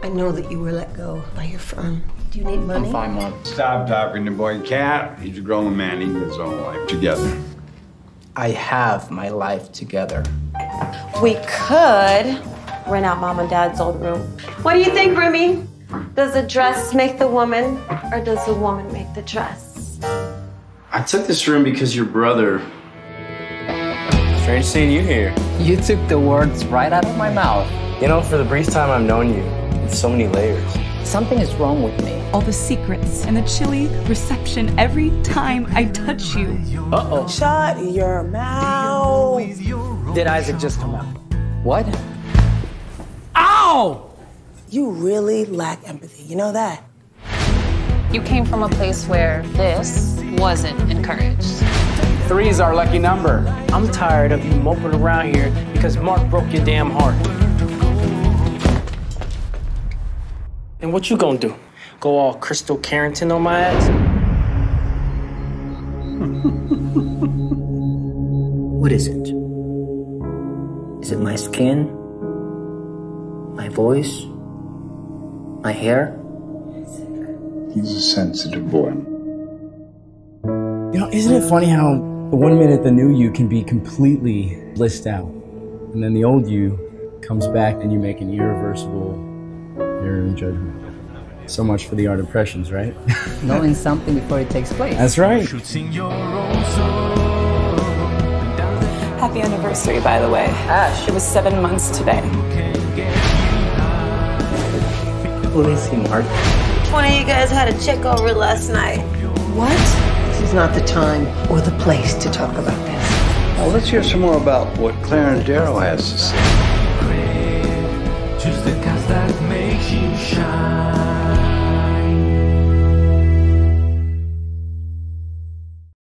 I know that you were let go by your firm. Do you need money? I'm 5 months. Stop talking to boy Cat. He's a grown man. He gets his own life together. I have my life together. We could rent out Mom and Dad's old room. What do you think, Remy? Does the dress make the woman, or does the woman make the dress? I took this room because your brother... Strange seeing you here. You took the words right out of my mouth. You know, for the brief time I've known you, it's so many layers. Something is wrong with me. All the secrets and the chilly reception every time I touch you. Uh-oh. Shut your mouth. Did Isaac just come out? What? Ow! You really lack empathy, you know that? You came from a place where this wasn't encouraged. 3 is our lucky number. I'm tired of you moping around here because Mark broke your damn heart. And what you gonna do? Go all Crystal Carrington on my ass? What is it? Is it my skin? My voice? My hair? He's a sensitive boy. You know, isn't it funny how the 1 minute the new you can be completely blissed out, and then the old you comes back and you make an irreversible error in judgment. So much for the art of impressions, right? Knowing something before it takes place. That's right. Happy anniversary, by the way. Ash. It was 7 months today. Let me see, Mark. One of you guys had a chick over last night. What? This is not the time or the place to talk about this. Well, let's hear some more about what Claire and Darrow has to say.